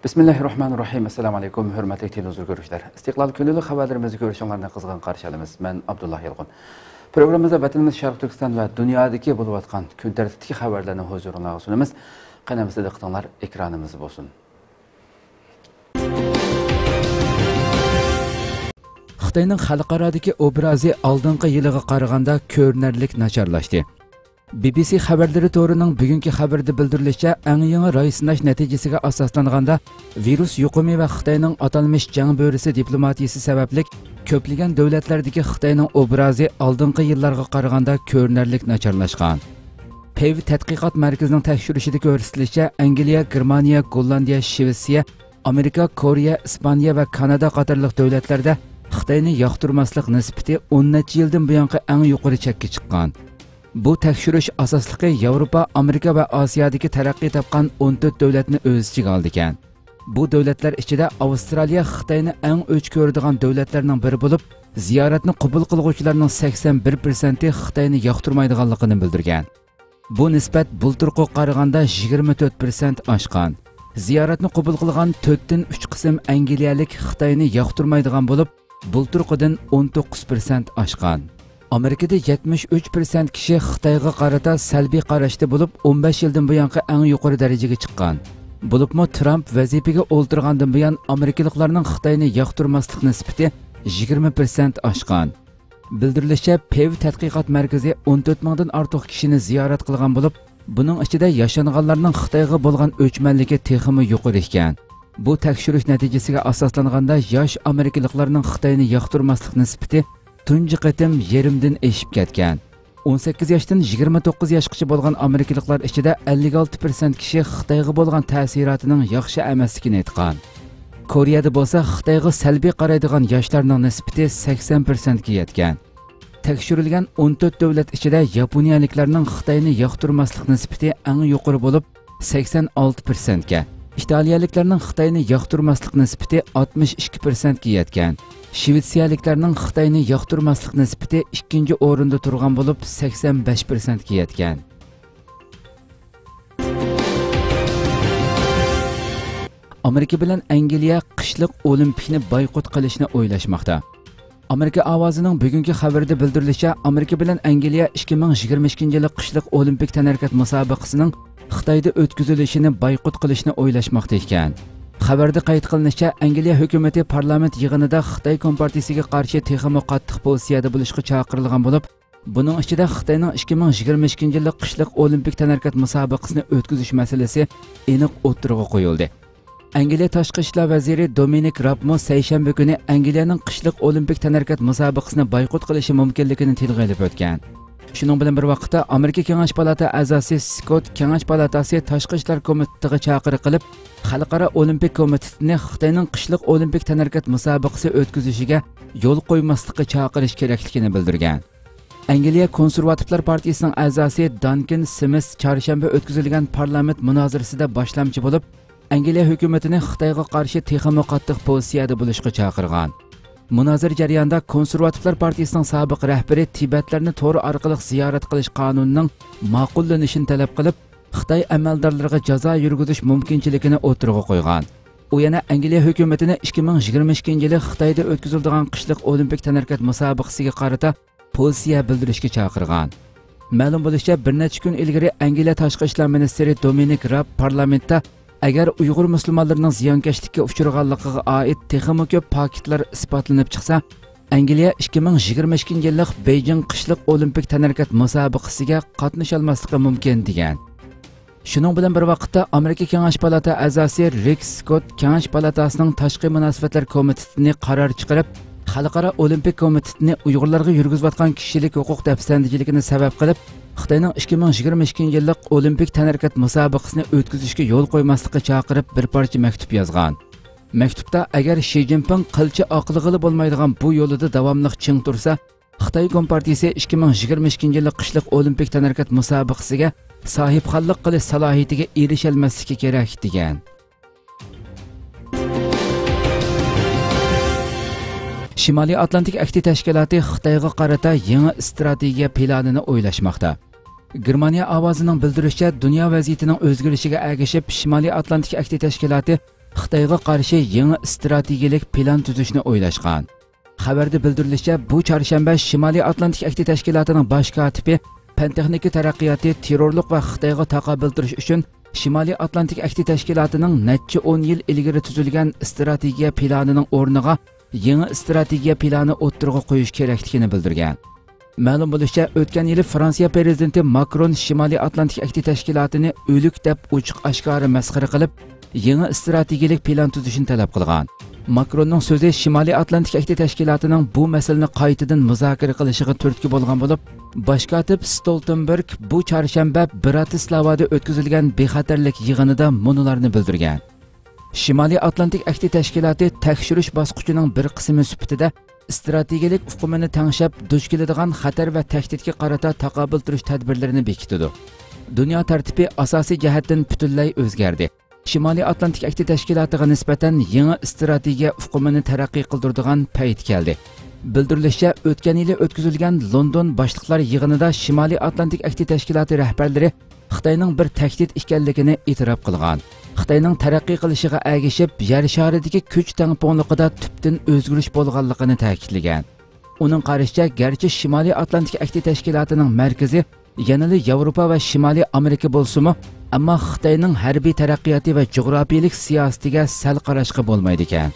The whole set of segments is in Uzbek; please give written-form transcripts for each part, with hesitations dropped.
Bismillahirrahmanirrahim. Assalamu alaikum. Hürmetli televizyon görüşler. İstiklal Günlük haberlerimizi görüşenlerine kızgın karşı alımız. Ben Abdullah Yılğun. Programımızda vatanımız Şarkı Türkistan ve dünyadaki bulup atkan gün tertipteki haberlerini huzuruna sunumuz. Kanalımızda diqqatinglar ekranımız olsun. Xitoyning xalqarodagi obrazi oldingi yiliga qaraganda ko'rinarlik nacharlashdi. BBC xabarlari to'rining bugungi xabarda bildirilishicha, eng yangi ro'y sinash natijasiga asoslanganda virus yuqumi va Xitoyning atalmish jang bo'risi diplomatiyasi sababli ko'plagan davlatlardagi Xitoyning obrazi oldingi yillarga qaraganda ko'rinarlik nacharlashgan. PEV tadqiqot markazining tekshirishida ko'rsatilishicha, Angliya, Germaniya, Gollandiya, Shvetsiya, Amerika, Koreya, Ispaniya va Kanada qatorliq davlatlarda Xitoyni yoqtirmaslik nisbati 10 necha yildan buyongi eng yuqori chekka chiqqan. Bu tekshirish asosligi Yevropa, Amerika va Osiyodagi taraqqiy topgan 14 davlatni o'z ichiga oldi ekan. Bu davlatlar ichida Avstraliya Xitoyni eng o'ch ko'radigan davlatlarning biri bo'lib, ziyoratni qabul qiluvchilarning 81% Xitoyni yoqtirmaydiganligini bildirgan. Bu nisbat bulturga qaraganda 24% oshgan. Ziyoratni qabul qilgan 4 dan 3 qism angliyalik Xitoyni yoqtirmaydigan bo'lib, bulturqidan 19% oshgan. Amerikada 73% kishi Xitoyga qarata salbiy qarashda bo'lib, 15 yildan buyongi eng yuqori darajaga chiqqan. Bo'libmi Trump vazifaga o'ltirgandan buyon amerikaliklarning Xitoyni yoqtirmaslik nisbati 20% oshgan. Bildirilishicha, PEV tadqiqot markazi 14 mingdan ortiq kishini ziyorat qilgan bo'lib, buning ichida yashanganlarning Xitoyga bo'lgan o'chmanligi texmi yuqori ekan. Bu tekshirish natijasiga asoslanganda yosh amerikaliklarning Xitoyni yoqtirmaslik nisbati tunji qatim yerimdan eshib ketgan. 18 yoshdan 29 yoshgacha bo'lgan amerikaliklar ichida 56% kishi Xitoyga bo'lgan ta'sirotining yaxshi emasligini aytgan. Koreyada bo'lsa Xitoyga salbiy qaraydigan yoshlarning nisbati 80% ga yetgan. Tekshirilgan 14 davlat ichida yaponiyaliklarning Xitoyni yoqtirmaslik nisbati eng yuqori bo'lib 86% ga. İtaliyaliklarning Xitoyni yoqtirmaslik nisbati 62% ga yetgan. Shvetsiyaliklarning Xitoyni yoqtirmaslik nisbati ikkinchi o'rinda turgan bo'lib 85% ga yetgan. Amerika bilan Angliya qishliq olimpikni boykot qilishni o'ylashmoqda. Amerika ovozining bugungi xabarida bildirilishicha, Amerika bilan Angliya 2022-yil qishliq olimpik tanarkat musobaqasining Xitoyda o'tkazilishini boykot qilishni o'ylashmoqda ekan. Xabarda qayd qilinishicha, Angliya hukumati parlament yig'inida Xitoy kompartiyasiga qarshi texmo qattiq pozitsiyada bo'lishga chaqirilgan bo'lib, buning ichida Xitoyning 2022-yil qishliq olimpik tanarkat musobaqasini o'tkazish masalasi aniq o'tirg'a qo'yildi. Angliya tashqi ishlar vaziri Dominic Raab seshanba kuni Angliyaning qishliq olimpik tanarkat musobaqasini boykot qilishi mumkinligini tilga olib o'tgan. Shuning bilan bir vaqtda Amerika Kengash palata a'zosi Scott Kengash palatasi tashqi ishlar komitetiga chaqiriq qilib, Xalqaro olimpik komitetini Xitoyning qishliq olimpik tanarkat musobaqasi o'tkazishiga yo'l qo'ymaslikka chaqirish kerakligini bildirgan. Angliya Konservativlar partiyasining a'zosi Duncan Smith chorshanba o'tkazilgan parlament munozarasida boshlamchi bo'lib, Angliya hukumatini Xitoyga qarshi texmo qattiq pozitsiyada bo'lishga chaqirgan. Munozara jarayonida Konservativlar partiyasining sobiq rahbari Tibetlarni to'g'ri orqali ziyorat qilish qonunining ma'qullanishini talab qilib, Xitoy amaldorlariga jazo yurgizish mumkinchiligini o'tirg'a qo'ygan. U yana Angliya hukumatini 2022-yili Xitoyda o'tkaziladigan qishliq olimpik tanarkat musobaqasiga qarata pozitsiya bildirishga chaqirgan. Ma'lum bo'lishicha, bir necha kun ilgari Angliya tashqi ishlar ministri Dominic Raab parlamentda agar Uyg'ur musulmonlarining ziyonkashlikka uchraganligiga oid texmo ko'p faktlar isbotlanib chiqsa, Angliya 2022-yillik Beijing qishliq olimpik tanarkat musobaqasiga qatnasha olmasligi mumkin degan. Shuning bilan bir vaqtda Amerika Kengash palata a'zosi Rick Scott Kengash palatasining tashqi munosabatlar komitetini qaror chiqarib, Xalqaro olimpik komitetini Uyg'urlarga yurgizayotgan kishilik huquq dafsandichiligini sabab qilib, Xitoyning 2022-yillik olimpik tanarkat musobaqasini o'tkazishga yo'l qo'ymaslikka chaqirib bir parcha maktub yozgan. Maktubda agar Xi Jinping qilcha oqlig'i bo'lmaydigan bu yo'lida davomli ching tursa, Xitoy kompartiyasi 2022-yillik qishliq olimpik tanarkat musobaqasiga sohibxonlik qilish salohiyatiga erisha olmasligi kerak degan. Shimoliy Atlantik Akti tashkiloti Xitoyga qarata yangi strategiya planini o'ylashmoqda. Germaniya ovozining bildirishicha, dunyo vaziyatining o'zgarishiga ergashib Shimoliy Atlantik Akti tashkiloti Xitoyga qarshi yangi strategik plan tuzishni o'ylashgan. Xabarda bildirilishicha, bu chorshanba Shimoliy Atlantik Akti tashkilotining bosh kotibi Pan-texnika taraqqiyoti terrorlik va Xitoyga taqobil turish uchun Shimoliy Atlantik Akti tashkilotining necha 10 yil ilgari tuzilgan strategiya planining o'rniga yangi strategiya plani o'ttirg'a qo'yish kerakligini bildirgan. Ma'lum bo'lishicha, o'tgan yili Fransiya prezidenti Makron Shimoliy Atlantik Akti tashkilotini o'lik deb ochiq-oshkora masxara qilib, yangi strategik plan tuzishni talab qilgan. Makronning so'zi Shimoliy Atlantik Akti tashkilotining bu masalani qaytadan muzokara qilishiga turtki bo'lgan bo'lib, bosh kotib Stoltenberg bu chorshanba Bratislavada o'tkazilgan bexatarlik yig'inida munolarni bildirgan. Shimoliy Atlantik Akti tashkiloti tekshirish bosqichining bir qismi sifatida strategik uqumini tangshab duch keladigan xatar va tahdidga qarata taqobil turish tadbirlarini bekitdi. Dunyo tartibi asosiy jihatdan butunlay o'zgardi. Shimoliy Atlantik Akti tashkilotiga nisbatan yangi strategiya uqumini taraqqiy qildiradigan payt keldi. Bildirilishicha, o'tgan yili o'tkazilgan London boshliqlar yig'inida Shimoliy Atlantik Akti tashkiloti rahbarlari Xitoyning bir tahdid ekanligini e'tirof qilgan. Xitoyning taraqqiy qilishiga ergishib, yer sharidagi kuch tangponligida tubdan o'zgarish bo'lganligini ta'kidlagan. Uning qarashicha, garchi Shimoliy Atlantik Akti tashkilotining markazi yanada Yevropa va Shimoliy Amerika bo'lsa-mu, ammo Xitoyning harbiy taraqqiyoti va jug'rofiylik siyosatiga sal qarashga bo'lmaydi ekan.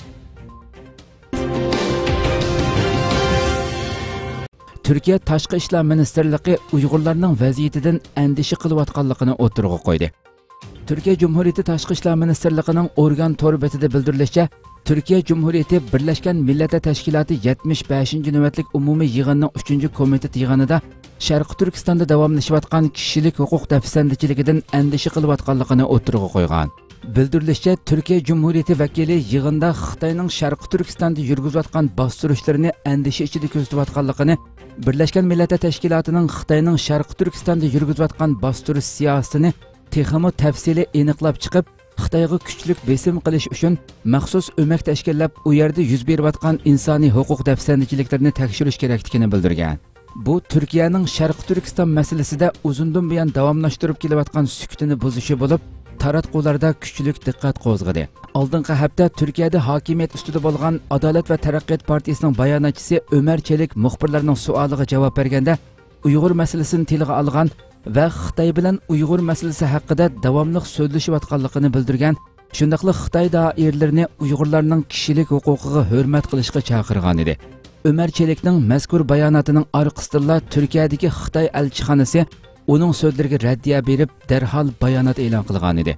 Turkiya Tashqi ishlar ministrligi Uyg'urlarning vaziyatidan andisha qilayotganligini o'tirg'a qo'ydi. Turkiya Cumhuriyeti Tashqi ishlar ministrligining organ tor betida bildirilishicha, Turkiya Cumhuriyeti Birlashgan Millatlar Tashkiloti 75-navbatlik umumiy yig'inining 3-komitet yig'inida Sharq Turkistonda davomlashayotgan kishilik huquq dafsandichiligidan andisha qilayotganligini o'tirg'a qo'ygan. Bildirilishicha, Turkiya Cumhuriyeti vakili yig'inda Xitoyning Sharq Turkistonda yurgizayotgan bostirishlarni andisha ichida kuzatayotganligini, Birlashgan Millatlar Tashkilotining Xitoyning Sharq Turkistonda yurgizayotgan bostirish siyosatini texmo tafsili aniqlab chiqib, Xitoyga kuchlik besim qilish uchun maxsus o'mak tashkillab, u yerda yuz berayotgan insoniy huquq dafsandichiliklarni tekshirish kerakligini bildirgan. Bu Turkiyaning Sharq Turkiston masalasida uzundan buyon davomlashtirib kelayotgan sukutini buzishi bo'lib, taratqularda kuchlik diqqat qo'zg'adi. Oldingi hafta Turkiyada hokimiyat ustida bo'lgan Adolat va taraqqiyot partiyasining bayonotchisi Ömer Çelik muxbirlarning savoliga javob berganda, Uyg'ur masalasini tilga olgan va Xitoy bilan Uyg'ur masalasi haqida davomli so'zlashayotganligini bildirgan. Shundaqli Xitoy doiralarini Uyg'urlarning kishilik huquqiga hurmat qilishga chaqirgan edi. Ömer Çelikning mazkur bayonotining orqasida Turkiyadagi Xitoy elchixonasi uning so'zlariga raddiya berib, darhol bayonot e'lon qilgan edi.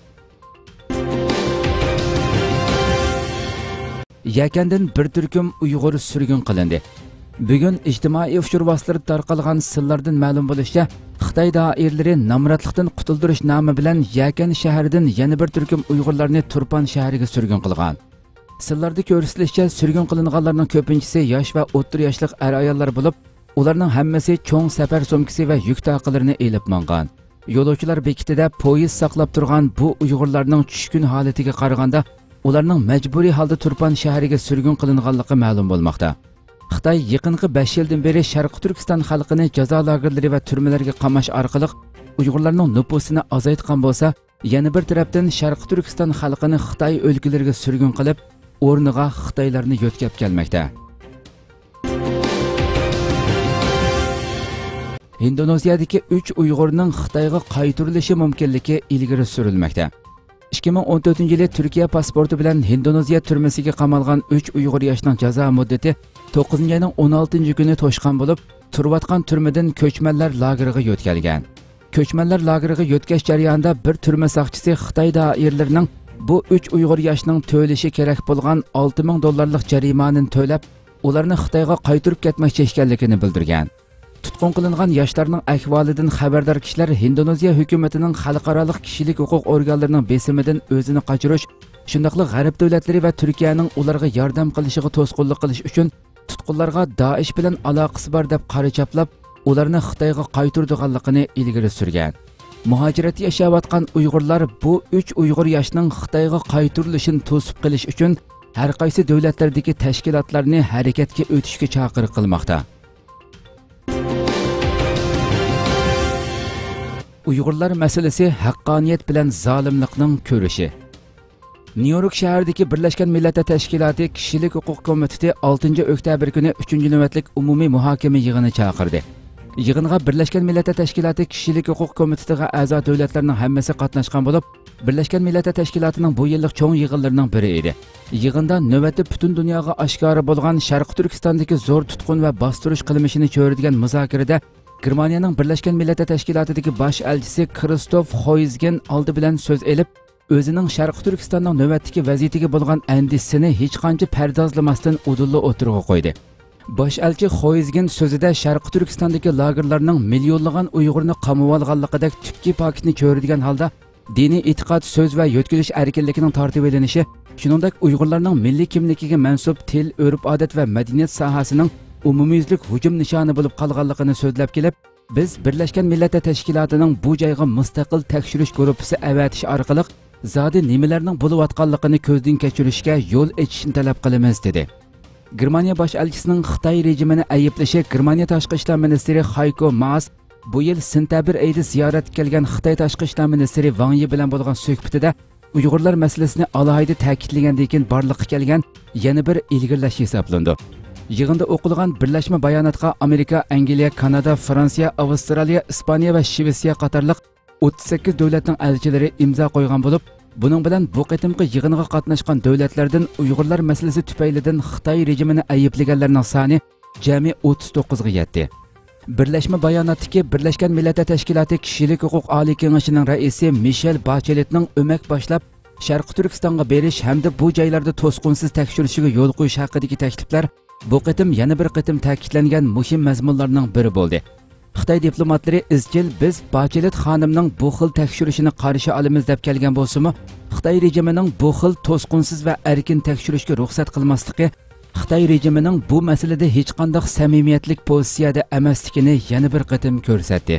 Yakandan bir turkum Uyg'ur surgun qilindi. Bugun ijtimoiy ushur vositalari tarqalgan sillardan ma'lum bo'lishicha, Xitoy doiralari namratlikdan qutuldirish nomi bilan Yakan shahridan yana bir turkum Uyg'urlarni Turpan shahriga surgun qilgan. Sillarda ko'rsatilishicha, surgun qilinganlarning ko'pinchisi yosh va o'rta yoshli ayollar bo'lib, ularning hammasi cho'ng safar sumkasi va yuk taqalarini elib mangan. Yo'lovchilar bekitida poyezd saqlab turgan bu Uyg'urlarning tushkun holatiga qaraganda, ularning majburiy holda Turpan shahriga surgun qilinganligi ma'lum bo'lmoqda. Xitoy yaqinqi 5 yildan beri Sharq Turkiston xalqini jazo lagerlari va turmalarga qamash orqali Uyg'urlarning nüfusini azaytgan bo'lsa, yana bir tarafdan Sharq Turkiston xalqini Xitoy o'lkalariga surgun qilib, o'rniga Xitoylarni yo'tkab kelmoqda. Indoneziyadagi 3 Uyg'urning Xitoyga qaytarilishi mumkinligi ilgari surilmoqda. 2014-yili Turkiya pasporti bilan Indoneziya turmasiga qamalgan 3 Uyg'ur yoshning jazo muddati 9-oyning 16-kuni to'shqan bo'lib, turayotgan turmadan ko'chmanlar lageriga yo'tkalgan. Ko'chmanlar lageriga yo'tkash jarayonida bir turma saqchisi Xitoy doiralarining bu 3 Uyg'ur yoshning to'lishi kerak bo'lgan $6000 jarimani to'lab, ularni Xitoyga qaytarib ketmoqchi ekanligini bildirgan. Tutqun qilingan yoshlarning ahvolidan xabardor kishilar Indoneziya hukumatining xalqaro kishilik huquq organlarining besimidan o'zini qochirish, shundaqli g'arb davlatlari va Turkiyaning ularga yordam qilishiga to'sqinlik qilish uchun tutqunlarga Daesh bilan aloqasi bor deb qora chaplab, ularni Xitoyga qaytardiganligini ilgari surgan. Muhojirat yashayotgan Uyg'urlar bu 3 Uyg'ur yoshning Xitoyga qaytarilishini to'sib qilish uchun har qaysi davlatlardagi tashkilotlarni harakatga o'tishga chaqiriq qilmoqda. Uyg'urlar masalasi haqqoniyat bilan zolimlikning ko'rishi. Nyu-York shahridagi Birlashgan Millatlar Tashkiloti Kishilik huquq komiteti 6-oktyabr kuni 3-navbatlik umumiy muhokama yig'ini chaqirdi. Yig'inga Birlashgan Millatlar Tashkiloti Kishilik huquq komitetiga a'zo davlatlarning hammasi qatnashgan bo'lib, Birlashgan Millatlar Tashkilotining bu yillik cho'ng yig'inlarining biri edi. Yig'inda navbatda butun dunyoga oshkora bo'lgan Sharqi Turkistondagi zo'r tutqun va bostirish qilmishini ko'radigan muzokarada Germaniyaning Birlashgan Millatlar Tashkilotidagi bosh elchisi Kristof Hoyzgen oldi bilan so'z elib, o'zining Sharqi Turkistonning navbatdagi vaziyatiga bo'lgan andisini hech qancha pardozlamasdan udulli o'tirg'a qo'ydi. Bosh elchi Hoyzgen so'zida Sharqi Turkistondagi lagerlarning millionlagan Uyg'urni qamab olganligidek tubki paketni ko'radigan holda diniy e'tiqod, so'z va yo'tkilish erkinligining tortib olinishi, shuningdek Uyg'urlarning milliy kimligiga mansub til, urf-odat va madaniyat sohasining umumiyuzlik hujum nishoni bo'lib qolganligini so'zlab kelib, biz Birlashgan Millatlar Tashkilotining bu joyga mustaqil tekshirish guruhi avatish orqali zodi nimalarning bo'layotganligini ko'zdan kechirishga yo'l ochishni talab qilamiz dedi. Germaniya bosh elchisining Xitoy rejimini ayiblashi Germaniya tashqi ishlar ministri Heiko Maas bu yil sentabr oyida ziyoratga kelgan Xitoy tashqi ishlar ministri Wang Yi bilan bo'lgan suhbatida Uyg'urlar masalasini alohida ta'kidlagandan keyin borliqqa kelgan yana bir ilgirlash hisoblandi. Yig'inda o'qilgan birlashma bayonotga Amerika, Angliya, Kanada, Fransiya, Avstraliya, Ispaniya va Shvetsiya qatorliq 38 davlatning elchilari imzo qo'ygan bo'lib, buning bilan bu qitimqi yig'inga qatnashgan davlatlardan Uyg'urlar masalasi tufaylidan Xitoy rejimini ayiblaganlarning soni jami 39 ga yetdi. Birlashma bayonotdagi Birlashgan Millatlar Tashkiloti Kishilik huquq oliy kengashining raisi Michel Bacheletning o'mak boshlab Sharqi Turkistonga berish hamda bu joylarda to'sqinsiz tekshirishiga yo'l qo'yish haqidagi takliflar bu qitim yana bir qitim ta'kidlangan muhim mazmunlarning biri bo'ldi. Xitoy diplomatlari izchil biz Bachelet xonimning bu xil tekshirishini qarshi olamiz deb kelgan bo'lsa-mu, Xitoy rejimining bu xil to'sqinsiz va erkin tekshirishga ruxsat qilmasligi Xitoy rejimining bu masalada hech qanday samimiyatlik pozitsiyada emasligini yana bir qitim ko'rsatdi.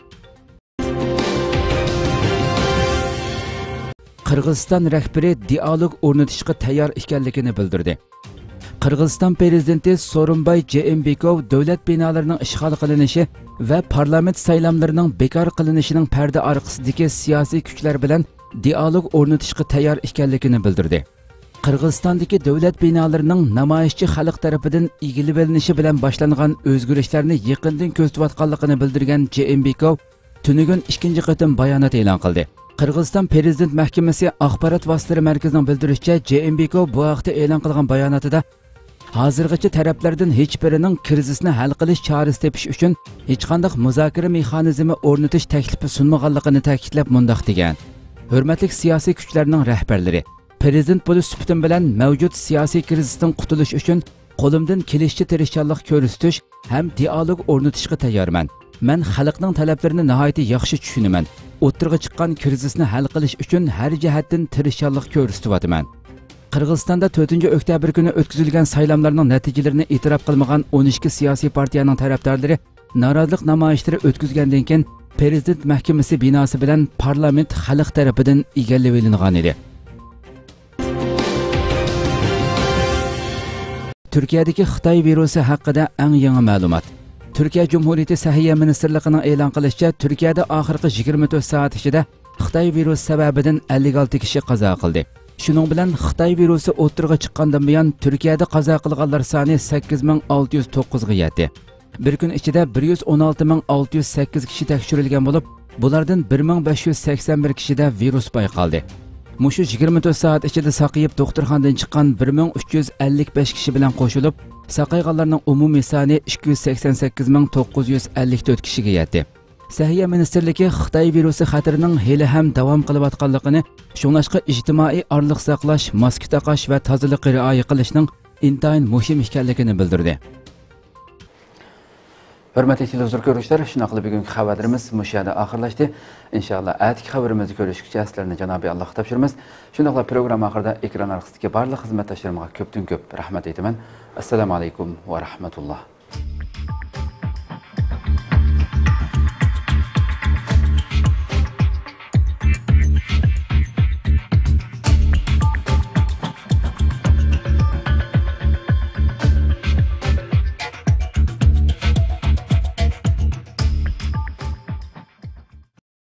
Qirg'iziston rahbari dialog o'rnatishga tayyor ekanligini bildirdi. Qirg'iziston prezidenti So'rinbay Jeenbekov davlat binolarining ishg'ol qilinishi va parlament saylovlarining bekor qilinishining parda orqasidagi siyosiy kuchlar bilan dialog o'rnatishga tayyor ekanligini bildirdi. Qirg'izistondagi davlat binolarining namoyishchi xalq tarafidan egilib olinishi bilan boshlangan o'zgarishlarni yaqindan kuzatayotganligini bildirgan Jeenbekov tunugun ikkinchi qatim bayonot e'lon qildi. Qirg'iziston Prezident Mahkamasi axborot vositalari markazining bildirishicha, Jeenbekov bu haqda e'lon qilgan bayonotida hozirgacha taraflardan hech birining krizisni hal qilish chorasi tepish uchun hech qanday muzokara mexanizmi o'rnatish taklifi sunmaganligini ta'kidlab mundaq degan: Hurmatli siyosiy kuchlarning rahbarlari, prezident bo'lish suhbatim bilan mavjud siyosiy krizisdan qutulish uchun qo'limdan kelishicha tirishchanlik ko'rsatish ham dialog o'rnatishga tayyorman. Men xalqning talablarini nihoyat yaxshi tushunaman. O'tirg'a chiqqan krizisni hal qilish uchun har jihatdan tirishchanlik ko'rsatyapman. Qirg'izistonda 4-oktyabr kuni o'tkazilgan saylovlarning natijalarini e'tirof qilmagan 12 siyosiy partiyaning tarafdorlari norozilik namoyishlari o'tkazgandan keyin Prezident Mahkamasi binosi bilan parlament xalq tarafidan egallab olingan edi. Turkiyadagi Xitoy virusi haqida eng yangi ma'lumot. Turkiya Cumhuriyeti Sahiyya Ministerligining e'lon qilishicha, Turkiyada oxirgi 24 soat ichida Xitoy virusi sababidan 56 kishi qazo qildi. Shuning bilan Xitoy virusi o'tirg'a chiqqandan buyon Turkiyada qazo qilganlar soni 8609 ga yetdi. Bir kun ichida 116608 kishi tekshirilgan bo'lib, bulardan 1581 kishida virus payqaldi. Mushu 24 soat ichida saqayib doktorxonadan chiqqan 1355 kishi bilan qo'shilib, saqayganlarning umumiy soni 288954 kishiga yetdi. Sahiyya Ministerligi Xitoy virusi xatarining hali ham davom qilayotganligini, shunlashqa ijtimoiy orliq saqlash, maska taqash va tozalikqa rioya qilishning intayin muhim ekanligini bildirdi. Hurmatli televizor ko'ruvchilar, shuna qilib bugungi xabarimiz mushada oxirlashdi. Inshaalloh atki xabarimizni ko'rishgacha sizlarni Janobiy Alloh topshiramiz. Shundaqla programma oxirida ekran orqasidagi barcha xizmatdoshlarimga ko'pdan ko'p rahmat aytaman. Assalomu alaykum va rahmatulloh.